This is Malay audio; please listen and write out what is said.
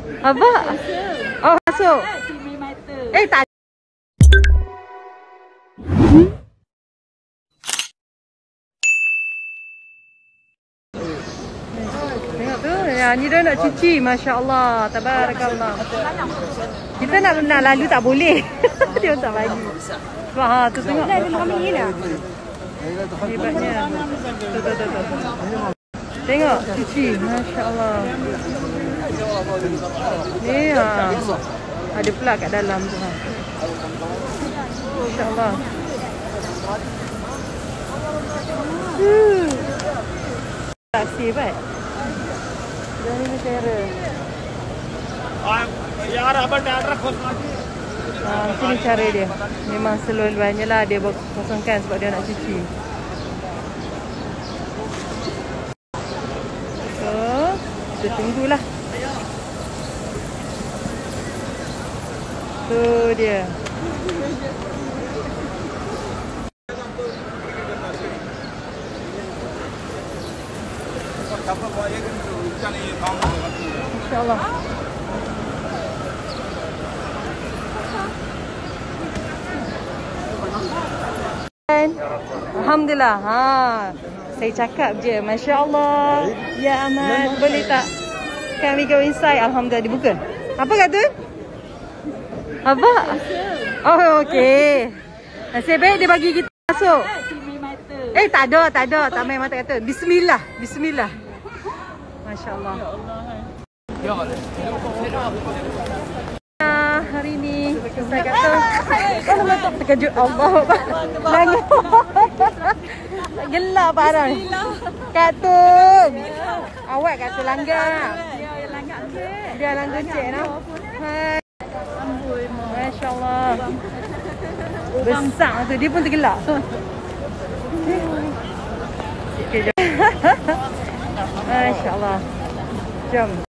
Apa? Oh, masuk. Tak. Tengok tu, ya, ni dah nak cuci. Masya Allah, tabarakallah. Kita nak lalu tak boleh. Dia tak bagi. Wah, tu tengok. Hebatnya. Tu. Tengok, cuci. Masya Allah. Ni ada pula kat dalam tu. Masya Allah. Taksi baik. Dah ini cara. यार अब डाल रखो Sini cara dia. Memang seluar-luarnya lah dia kosongkan sebab dia nak cuci. So, kita tunggulah. Tu dia. InsyaAllah. Alhamdulillah. Saya cakap je. Masya Allah. Ya Ahmad, boleh tak kami go inside? Alhamdulillah dibuka. Apa kata? Apa? Oh, okey. Nasib baik dia bagi kita masuk. Tak ada. Tak main mata kata. Bismillah. Bismillah. Masya Allah. Hari ni saya kata terkejut Allah. Langgar. Gelap parah. Katun. Awak kata langgar. Dia langgar cik nah. Hai. Masya Allah. Besar tu dia pun tergelak. Okey, jom. Masya Allah. Jom.